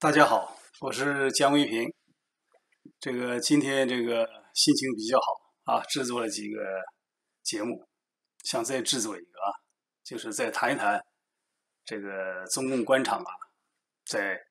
大家好，我是姜维平。今天心情比较好啊，制作了几个节目，想再制作一个啊，就是再谈一谈中共官场啊，在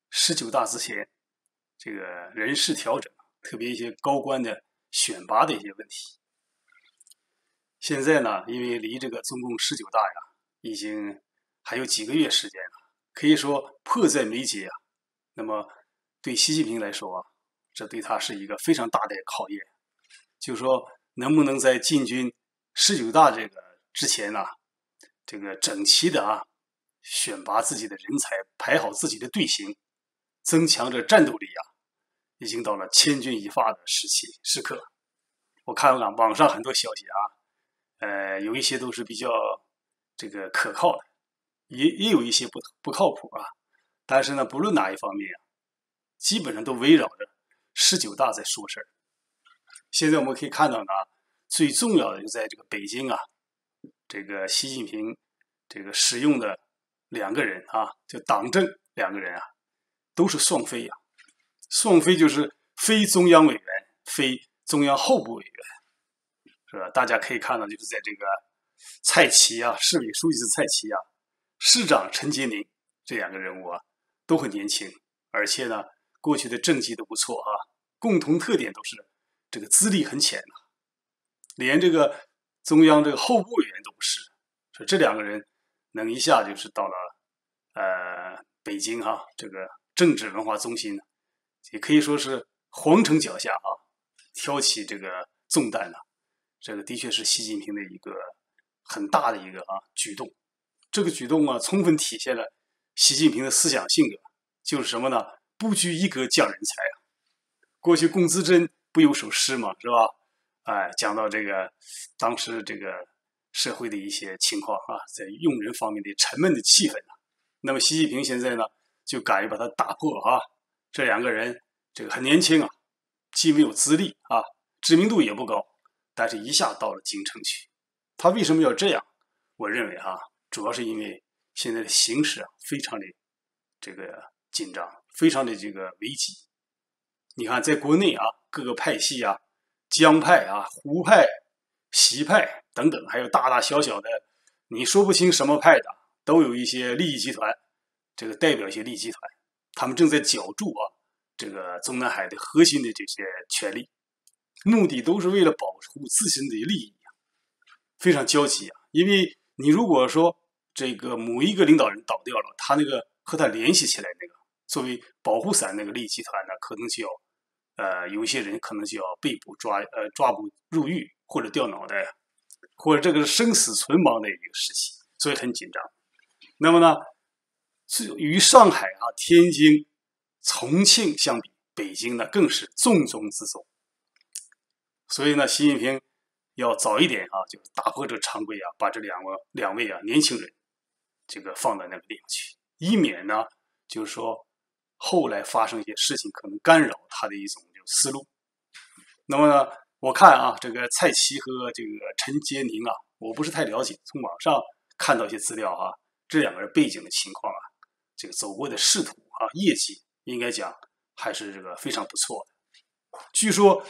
19大之前人事调整，特别一些高官的选拔的一些问题。现在呢，因为离中共19大呀，已经还有几个月时间了，可以说迫在眉睫啊。那么对习近平来说啊，这对他是一个非常大的考验，就是说能不能在进军19大之前呢，整齐的选拔自己的人才，排好自己的队形，增强这战斗力啊，已经到了千钧一发的时刻。我看了网上很多消息啊，有一些都是比较可靠的，也有一些不靠谱啊。但是呢，不论哪一方面啊，基本上都围绕着19大在说事儿。现在我们可以看到呢，最重要的就在北京啊，习近平使用的两个人啊，就党政两个人啊，都是双非啊。双非就是非中央委员，非中央候补委员，是吧？大家可以看到，就是在蔡奇啊，市委书记是蔡奇啊，市长陈洁宁这两个人物啊，都很年轻，而且呢，过去的政绩都不错啊，共同特点都是资历很浅的，连中央候补委员都不是，所以这两个人能一下就是到了北京哈，政治文化中心，也可以说是皇城脚下啊，挑起重担的，的确是习近平的一个很大的举动。这个举动啊，充分体现了习近平的思想性格，就是什么呢？不拘一格降人才啊！过去龚自珍不有首诗嘛，是吧？哎，讲到当时社会的一些情况啊，在用人方面的沉闷的气氛啊。那么习近平现在呢，就敢于把它打破啊！这两个人很年轻啊，既没有资历啊，知名度也不高，但是一下到了京城去。他为什么要这样？我认为主要是因为现在的形势啊，非常的紧张，非常的危急。你看，在国内啊，各个派系啊，江派啊、胡派、习派等等，还有大大小小的，你说不清什么派的，都有一些利益集团，代表一些利益集团，他们正在角逐中南海的核心的这些权利，目的都是为了保护自身的利益，非常焦急啊。因为你如果说某一个领导人倒掉了，他和他联系起来作为保护伞利益集团呢，可能就要有一些人可能就要被捕抓捕入狱，或者掉脑袋，或者是生死存亡的一个时期，所以很紧张。那么呢，与上海啊、天津、重庆相比，北京呢更是重中之重。所以呢，习近平要早一点啊，就打破这个常规啊，把这两位啊年轻人放到那个地方去，以免呢就是说后来发生一些事情可能干扰他的一种思路。那么呢，我看啊，蔡奇和陈洁宁啊，我不是太了解，从网上看到一些资料啊，这两个人背景的情况啊，走过的仕途啊，业绩应该讲还是非常不错的。据说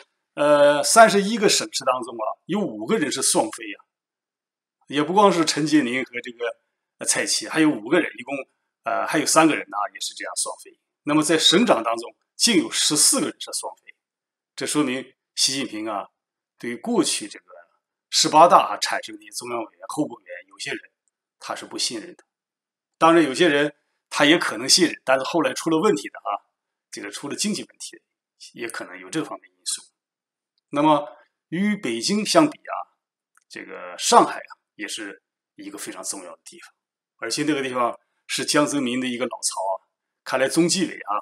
31个省市当中啊，有5个人是双非啊，也不光是陈洁宁和蔡奇，还有5个人，一共还有3个人呢也是这样双非。那么在省长当中，竟有14个人是双非，这说明习近平啊，对于过去18大产生的中央委员、候补委员，有些人他是不信任的。当然，有些人他也可能信任，但是后来出了问题的啊，出了经济问题的，也可能有这方面因素。那么与北京相比啊，上海啊也是一个非常重要的地方，而且那个地方是江泽民的一个老巢啊。看来中纪委啊，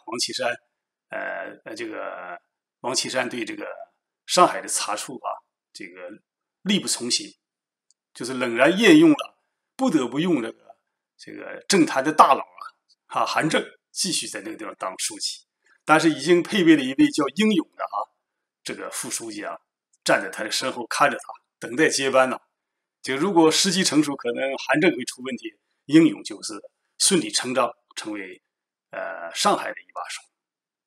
王岐山对上海的查处啊，力不从心，就是冷然验用了，不得不用政坛的大佬韩正继续在那个地方当书记，但是已经配备了一位叫英勇的副书记啊，站在他的身后看着他，等待接班呢。如果时机成熟，可能韩正会出问题，英勇就是顺理成章成为上海的一把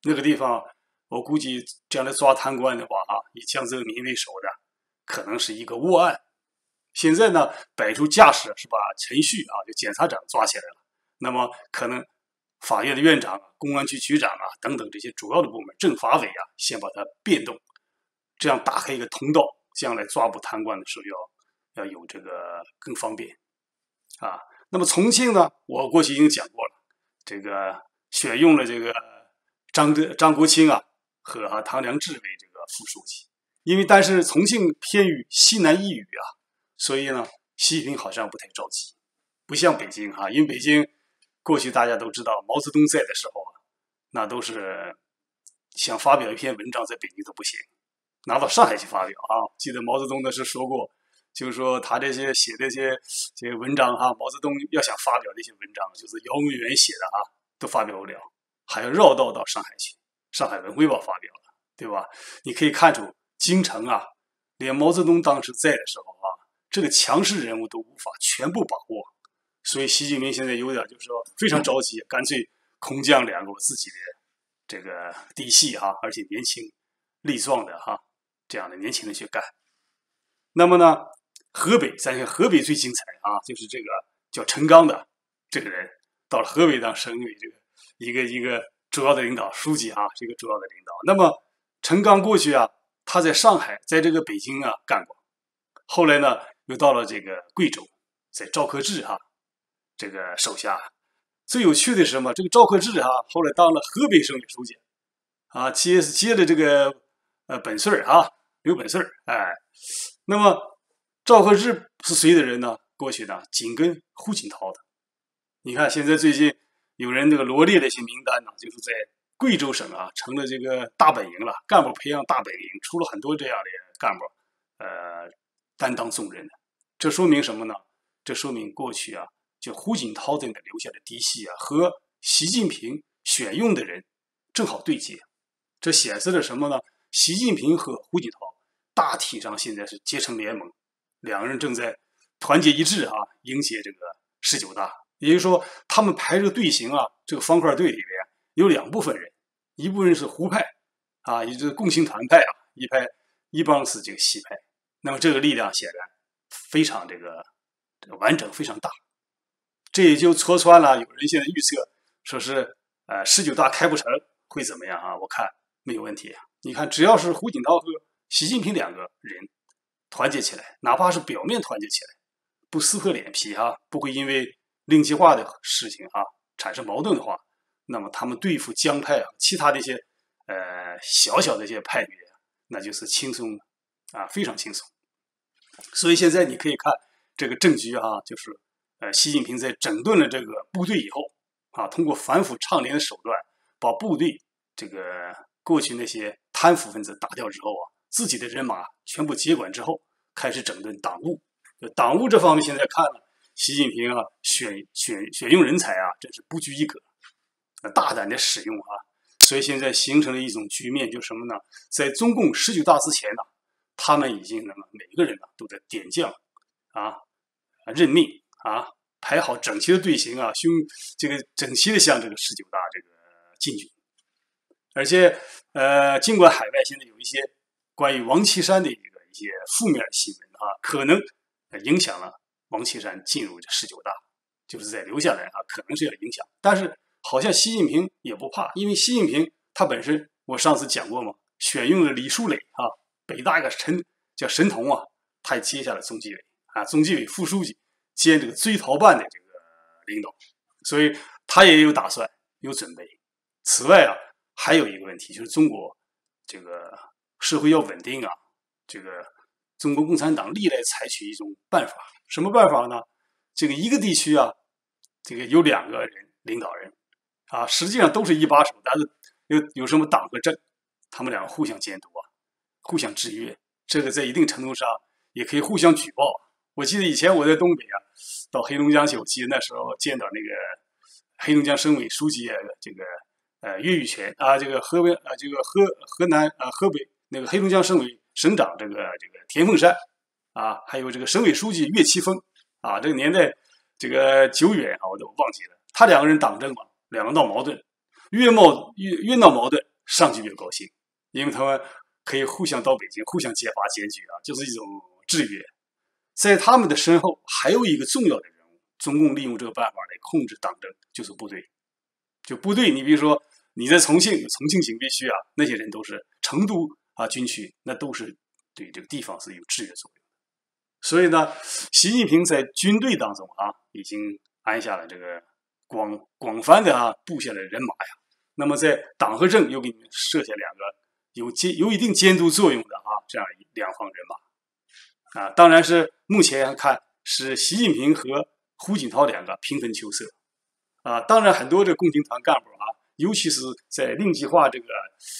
那个地方我估计将来抓贪官的话以江泽民为首的，可能是一个窝案。现在呢，摆出架势是把程序就检察长抓起来了，那么可能法院的院长公安局局长等等这些主要的部门，政法委先把它变动，这样打开一个通道，将来抓捕贪官的时候要有这个更方便那么重庆呢，我过去已经讲过了，这个选用了这个张国清和唐良智为这个副书记，但是重庆偏于西南一隅所以呢，习近平好像不太着急，不像北京因为北京过去大家都知道，毛泽东在的时候那都是想发表一篇文章在北京都不行，拿到上海去发表记得毛泽东的是说过，就是说他这些写的这些文章毛泽东要想发表这些文章，就是姚文元写的都发表不了，还要绕道到上海去，上海文汇报发表了，对吧？你可以看出京城连毛泽东当时在的时候这个强势人物都无法全部把握，所以习近平现在有点就是说非常着急，干脆空降2个我自己的这个嫡系而且年轻力壮的这样的年轻人去干。那么呢，河北最精彩就是这个叫陈刚的这个人到了河北当省委这个一个主要的领导书记是一个主要的领导。那么陈刚过去他在上海在这个北京干过，后来呢又到了这个贵州，在赵克志这个手下。最有趣的是什么？这个赵克志后来当了河北省委书记接了这个本穗刘本穗那么赵克志是谁的人呢？过去呢紧跟胡锦涛的。你看现在最近有人这个罗列的一些名单就是在贵州省成了这个大本营了，干部培养大本营，出了很多这样的干部担当重任的。这说明什么呢？这说明过去就胡锦涛在那留下的嫡系和习近平选用的人正好对接，这显示了什么呢？习近平和胡锦涛大体上现在是结成联盟，两个人正在团结一致迎接这个19大。也就是说，他们排这个队形这个方块队里面有2部分人，一部分是胡派也就是共青团派一帮是这个西派。那么这个力量显然非常这个完整，非常大。这也就戳穿了有人现在预测说是19大开不成会怎么样我看没有问题。你看只要是胡锦涛和习近平2个人团结起来，哪怕是表面团结起来，不撕破脸皮不会因为令计划的事情产生矛盾的话，那么他们对付江派其他的一些小小的一些派别，那就是轻松非常轻松。所以现在你可以看这个政局就是习近平在整顿了这个部队以后通过反腐倡廉的手段，把部队这个过去那些贪腐分子打掉之后自己的人马全部接管之后，开始整顿党务。党务这方面现在看了，习近平选用人才真是不拘一格，大胆的使用所以现在形成了一种局面，就是什么呢？在中共19大之前他们已经每个人都在点将任命排好整齐的队形这个整齐的向这个19大这个进军。而且尽管海外现在有一些关于王岐山的一些负面新闻可能影响了王岐山进入19大，就是在留下来可能是要影响。但是好像习近平也不怕，因为习近平他本身我上次讲过嘛，选用了李书磊北大一个叫神童他也接下了中纪委中纪委副书记兼这个追逃办的这个领导，所以他也有打算有准备。此外还有一个问题，就是中国这个社会要稳定这个中国共产党历来采取一种办法，什么办法呢？这个一个地区这个有2个人领导人实际上都是一把手，但是有什么党和政，他们2个互相监督互相制约，这个在一定程度上也可以互相举报。我记得以前我在东北到黑龙江去，我记得那时候见到那个黑龙江省委书记这个岳玉泉这个河北那个黑龙江省委省长这个田凤山还有这个省委书记岳奇峰这个年代这个久远我都忘记了。他2个人党政2个闹矛盾，越闹矛盾上级比较高兴，因为他们可以互相到北京，互相揭发检举啊，就是一种制约。在他们的身后还有一个重要的人物，中共利用这个办法来控制党政，就是部队。就部队，你比如说你在重庆警备区啊，那些人都是成都啊军区，那都是对这个地方是有制约作用的。所以呢，习近平在军队当中啊，已经安下了这个广泛的布下了人马呀。那么在党和政又给你们设下两个有一定监督作用的这样两方人马当然是目前看是习近平和胡锦涛两个平分秋色当然很多这共青团干部尤其是在令计划这个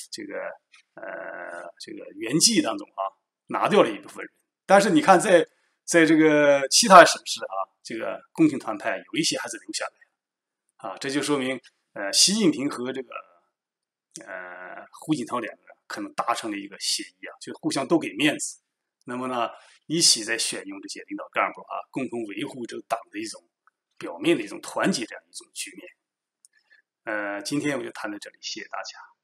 原计当中拿掉了一部分人，但是你看在这个其他省市这个共青团派有一些还是留下来这就说明习近平和这个胡锦涛两个人可能达成了一个协议就互相都给面子，那么呢一起在选用这些领导干部共同维护这个党的一种表面的一种团结这样一种局面。今天我就谈到这里，谢谢大家。